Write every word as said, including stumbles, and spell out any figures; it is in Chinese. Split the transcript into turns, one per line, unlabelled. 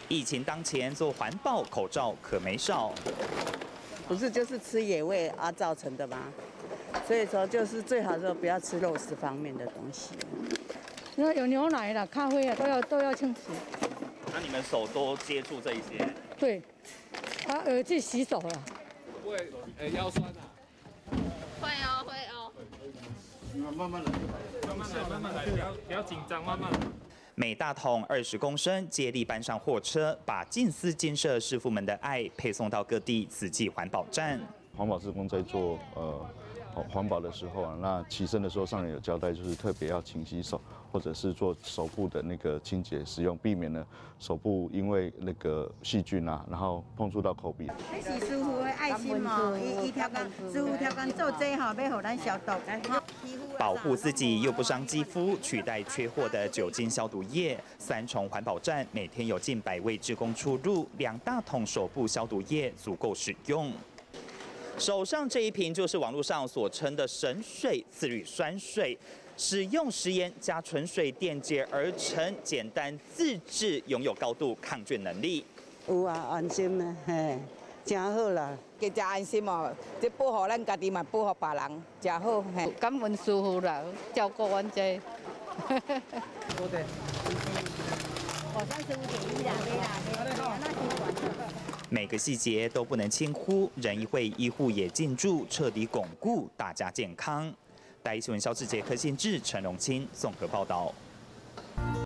疫情当前，做环保口罩可没少。
不是就是吃野味啊造成的吗？所以说就是最好就不要吃肉食方面的东西。
那有牛奶啦、咖啡啊，都要都要清洗。
那你们手都接触这一些？
对，啊，呃，去洗手了。
会不会呃腰酸啊？
会哦，会哦。
慢慢来，慢慢来，慢慢来，不要不要紧张，慢慢来。
每大桶二十公升，接力搬上货车，把近思建设师傅们的爱配送到各地慈济环保站。
环保志工在做呃环保的时候啊，那起身的时候上人有交代，就是特别要勤洗手，或者是做手部的那个清洁使用，避免呢手部因为那个细菌啊，然后碰触到口鼻。
这是师傅的爱心嘛，伊伊调工师傅调工做这吼，要互咱消毒。
保护自己又不伤肌肤，取代缺货的酒精消毒液。三重环保站每天有近百位志工出入，两大桶手部消毒液足够使用。手上这一瓶就是网络上所称的神水次氯酸水，使用食盐加纯水电解而成，简单自制，拥有高度抗菌能力。
有啊，安心呢，嘿，真好啦。
加真安心哦，这保护咱家己嘛，保护别人，真好嘿。
感恩师傅啦，照顾阮这。
多的。
好像师傅便宜啦，对啦，那习惯。
每个细节都不能轻忽，人一会医护也进驻，彻底巩固大家健康。台新闻肖志杰、柯信志、陈荣清综合报道。